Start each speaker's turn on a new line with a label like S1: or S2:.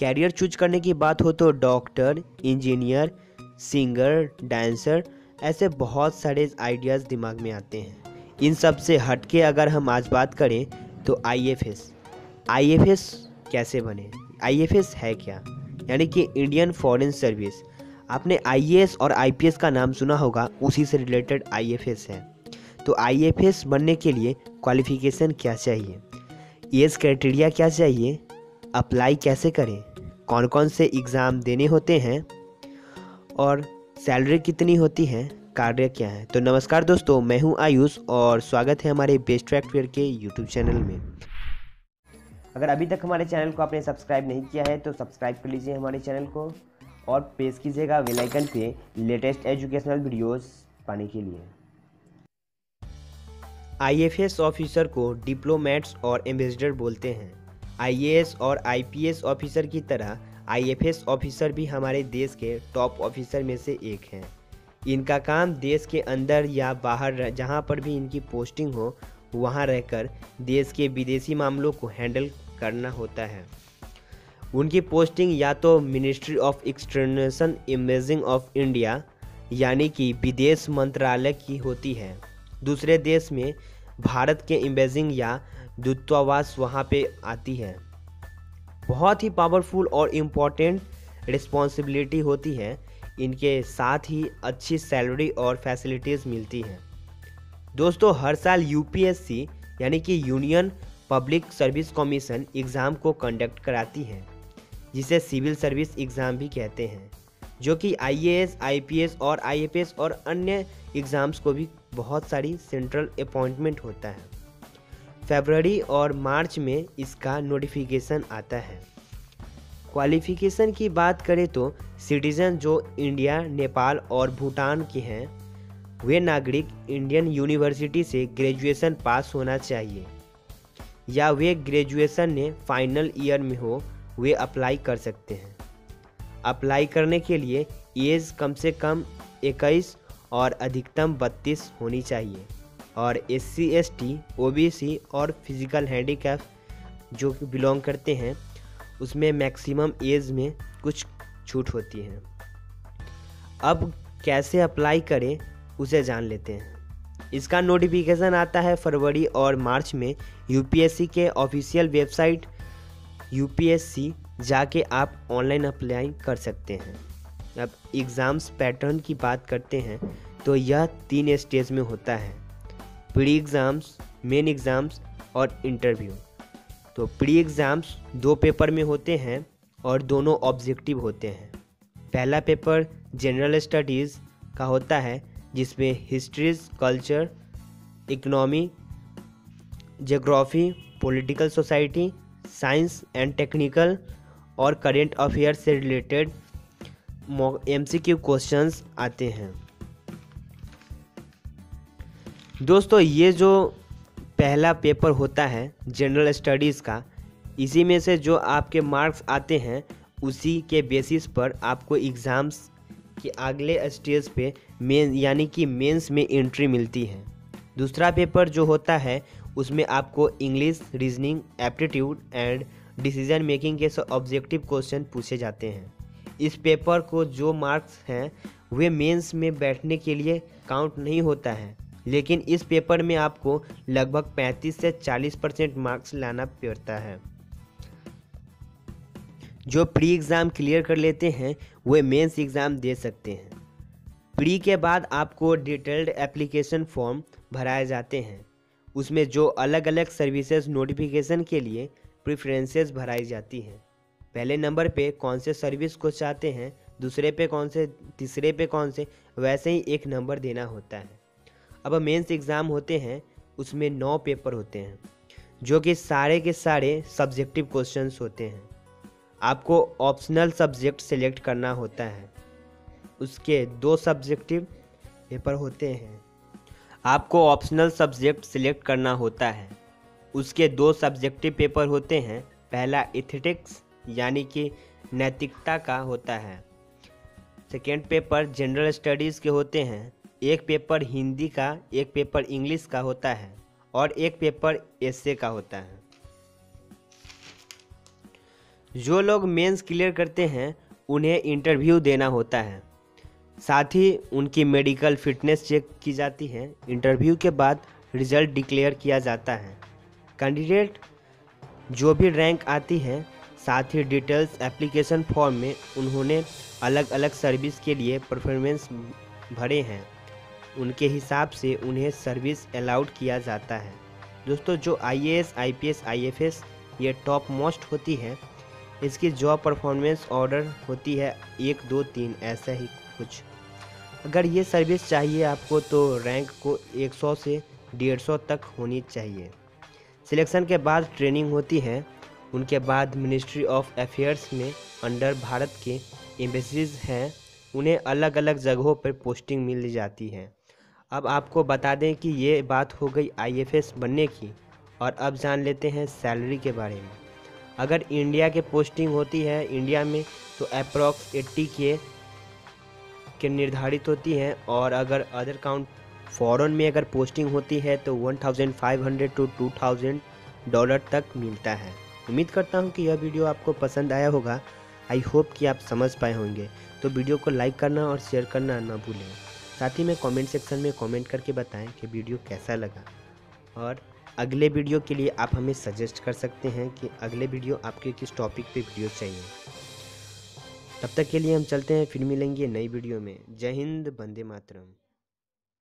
S1: Career choose करने की बात हो तो डॉक्टर, इंजीनियर, सिंगर, डांसर, ऐसे बहुत सारे आइडियाज़ दिमाग में आते हैं। इन सब से हटके अगर हम आज बात करें तो आईएफएस कैसे बने, आईएफएस है क्या, यानी कि इंडियन फॉरेन सर्विस। आपने आईएएस और आईपीएस का नाम सुना होगा, उसी से रिलेटेड आईएफएस है। तो आईएफएस बनने के लिए क्वालिफिकेशन क्या चाहिए, एज क्राइटेरिया क्या चाहिए, अप्लाई कैसे करें, कौन कौन से एग्ज़ाम देने होते हैं और सैलरी कितनी होती है, कार्य क्या है। तो नमस्कार दोस्तों, मैं हूं आयुष और स्वागत है हमारे बेस्ट फैक्टवेयर के यूट्यूब चैनल में। अगर अभी तक हमारे चैनल को आपने सब्सक्राइब नहीं किया है तो सब्सक्राइब कर लीजिए हमारे चैनल को और प्रेस कीजिएगा बेल आइकन पे लेटेस्ट एजुकेशनल वीडियोस पाने के लिए। आईएफएस ऑफिसर को डिप्लोमैट्स और एम्बेसडर बोलते हैं। आईएएस और आईपीएस ऑफिसर की तरह आईएफएस ऑफिसर भी हमारे देश के टॉप ऑफिसर में से एक हैं। इनका काम देश के अंदर या बाहर जहां पर भी इनकी पोस्टिंग हो वहां रहकर देश के विदेशी मामलों को हैंडल करना होता है। उनकी पोस्टिंग या तो ministry of external embassies of India यानी कि विदेश मंत्रालय की होती है। दूसरे देश में भारत के एम्बेसिंग या दूतावास वहाँ पे आती है। बहुत ही पावरफुल और इम्पोर्टेंट रिस्पॉन्सिबिलिटी होती है। इनके साथ ही अच्छी सैलरी और फैसिलिटीज़ मिलती हैं। दोस्तों, हर साल यूपीएससी यानी कि union public service commission exam को कंडक्ट कराती है, जिसे सिविल सर्विस एग्ज़ाम भी कहते हैं, जो कि आईएएस, आईपीएस और आईएफएस और अन्य एग्ज़ाम्स को भी बहुत सारी सेंट्रल अपॉइंटमेंट होता है। फरवरी और मार्च में इसका नोटिफिकेशन आता है। क्वालिफ़िकेशन की बात करें तो सिटीज़न जो इंडिया, नेपाल और भूटान के हैं वे नागरिक इंडियन यूनिवर्सिटी से ग्रेजुएशन पास होना चाहिए या वे ग्रेजुएशन ने फाइनल ईयर में हो वे अप्लाई कर सकते हैं। अप्लाई करने के लिए एज कम से कम 21 और अधिकतम 32 होनी चाहिए और एससी, एसटी, ओबीसी और फिजिकल हैंडीकैप जो बिलोंग करते हैं उसमें मैक्सिमम एज में कुछ छूट होती है। अब कैसे अप्लाई करें उसे जान लेते हैं। इसका नोटिफिकेशन आता है फरवरी और मार्च में। यूपीएससी के ऑफिशियल वेबसाइट यूपीएससी जाके आप ऑनलाइन अप्लाई कर सकते हैं। अब एग्ज़ाम्स पैटर्न की बात करते हैं तो यह 3 स्टेज में होता है: प्री एग्ज़ाम्स, मेन एग्ज़ाम्स और इंटरव्यू। तो प्री एग्ज़ाम्स 2 पेपर में होते हैं और दोनों ऑब्जेक्टिव होते हैं। पहला पेपर जनरल स्टडीज़ का होता है जिसमें histories, culture, economy, geography, political society, science and technical और करेंट अफेयर से रिलेटेड एमसीक्यू क्वेश्चंस आते हैं। दोस्तों, ये जो पहला पेपर होता है जनरल स्टडीज़ का, इसी में से जो आपके मार्क्स आते हैं उसी के बेसिस पर आपको एग्ज़ाम्स के अगले स्टेज पे मेन यानी कि मेंस में एंट्री मिलती है। दूसरा पेपर जो होता है उसमें आपको English, reasoning, aptitude and decision making के ऑब्जेक्टिव क्वेश्चन पूछे जाते हैं। इस पेपर को जो मार्क्स हैं वे मेंस में बैठने के लिए काउंट नहीं होता है, लेकिन इस पेपर में आपको लगभग 35 से 40% मार्क्स लाना पड़ता है। जो प्री एग्ज़ाम क्लियर कर लेते हैं वे मेंस एग्ज़ाम दे सकते हैं। प्री के बाद आपको डिटेल्ड एप्लीकेशन फॉर्म भराए जाते हैं। उसमें जो अलग अलग सर्विसेज नोटिफिकेशन के लिए प्रेफरेंसेस भराई जाती हैं। पहले नंबर पे कौन से सर्विस को चाहते हैं, दूसरे पे कौन से, तीसरे पे कौन से, वैसे ही एक नंबर देना होता है। अब मेंस एग्ज़ाम होते हैं, उसमें 9 पेपर होते हैं जो कि सारे के सारे सब्जेक्टिव क्वेश्चंस होते हैं। आपको ऑप्शनल सब्जेक्ट सेलेक्ट करना होता है। उसके 2 सब्जेक्टिव पेपर होते हैं। आपको ऑप्शनल सब्जेक्ट सिलेक्ट करना होता है। उसके 2 सब्जेक्टिव पेपर होते हैं। पहला एथिक्स यानी कि नैतिकता का होता है। सेकेंड पेपर जनरल स्टडीज़ के होते हैं। एक पेपर हिंदी का, एक पेपर इंग्लिश का होता है और एक पेपर एसे का होता है। जो लोग मेंस क्लियर करते हैं उन्हें इंटरव्यू देना होता है। साथ ही उनकी मेडिकल फिटनेस चेक की जाती है। इंटरव्यू के बाद रिजल्ट डिक्लेयर किया जाता है। कैंडिडेट जो भी रैंक आती है, साथ ही डिटेल्स एप्लीकेशन फॉर्म में उन्होंने अलग अलग सर्विस के लिए परफॉर्मेंस भरे हैं, उनके हिसाब से उन्हें सर्विस अलाउड किया जाता है। दोस्तों, जो IAS IPS IFS ये टॉप मोस्ट होती है, इसकी जॉब परफॉर्मेंस ऑर्डर होती है 1 2 3 ऐसा ही कुछ। अगर ये सर्विस चाहिए आपको तो रैंक को 100 से 150 तक होनी चाहिए। सिलेक्शन के बाद ट्रेनिंग होती है। उनके बाद मिनिस्ट्री ऑफ अफेयर्स में अंडर भारत के एम्बेसीज हैं, उन्हें अलग अलग जगहों पर पोस्टिंग मिल जाती है। अब आपको बता दें कि ये बात हो गई IFS बनने की, और अब जान लेते हैं सैलरी के बारे में। अगर इंडिया के पोस्टिंग होती है इंडिया में तो अप्रॉक्स 80K के निर्धारित होती है, और अगर अदर काउंट फॉरेन में अगर पोस्टिंग होती है तो 1500 to 2000 डॉलर तक मिलता है। उम्मीद करता हूँ कि यह वीडियो आपको पसंद आया होगा। आई होप कि आप समझ पाए होंगे। तो वीडियो को लाइक करना और शेयर करना ना भूलें। साथ ही में कमेंट सेक्शन में कमेंट करके बताएं कि वीडियो कैसा लगा, और अगले वीडियो के लिए आप हमें सजेस्ट कर सकते हैं कि अगले वीडियो आपके किस टॉपिक पे वीडियो चाहिए। तब तक के लिए हम चलते हैं, फिर मिलेंगे नई वीडियो में। जय हिंद, वंदे मातरम।